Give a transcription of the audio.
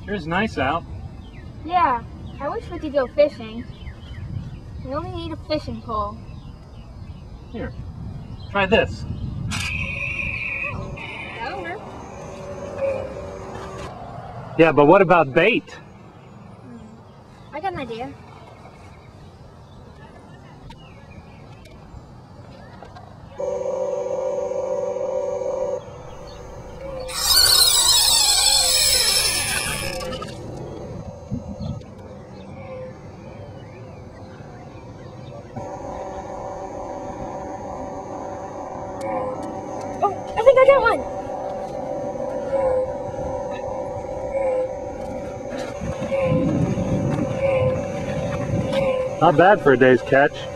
Sure is nice out. Yeah, I wish we could go fishing. We only need a fishing pole. Here, try this. That'll work. Yeah, but what about bait? I got an idea. Oh, I think I got one! Not bad for a day's catch.